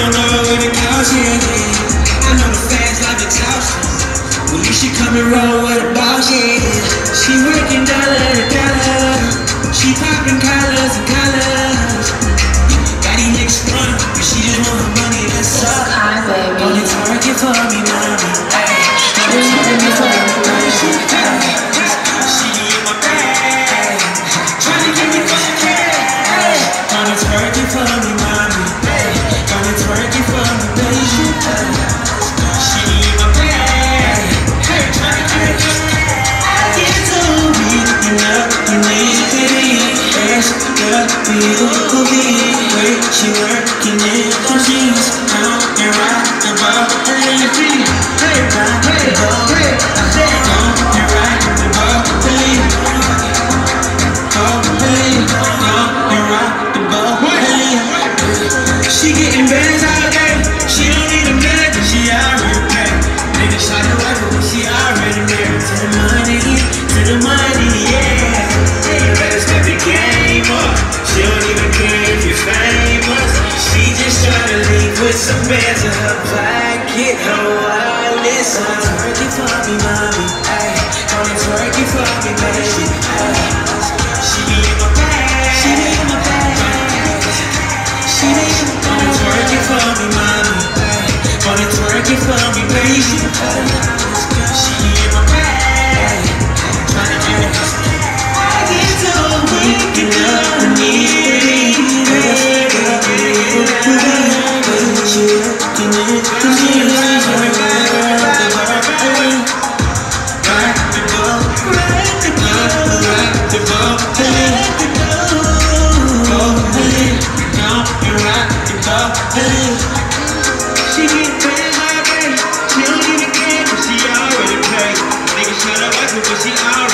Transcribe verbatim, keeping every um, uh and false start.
don't know where the couch is. I know the fast life exhaustion. Well, you should come and roll with the boss, yeah. She working dollar to dollar. She popping collars and collars. Got these niggas front, but she just want her money, that's all. Hi, baby. Only target for me, mommy. Ay, only target for me, mommy. She in my bag, tryna get me fucking cash. Only target for me, mommy. Only target for me, baby. She in my bag, tryna get me fucking cash. I get to me, you know, you need to be. Ass up, beautiful being. Wait, she working in the jeans. Out and rock the ball, hey, hey, hey, hey, hey. I said, out and rock the ball, hey, oh, hey, out and rock the ball, hey. She getting bands all day. She don't need a man, cause she already paid. Nigga shot her rifle, but she already married to the money, to the money, yeah. You better step the game up. She don't even care if you're famous. She just tryna leave with some bands in her pocket. Her wireless on twerking for me, mommy. Ay, only twerking for me, baby. Ay, she be in my bag. She be in my bag. She be in my bag. Only twerking for me, mommy. Ay, only twerking for me, baby. Ay, she be in my bag. Tryna get me. I get so waking up and need she get paid my day. She don't even care, cause she already paid. Nigga shut up, but she already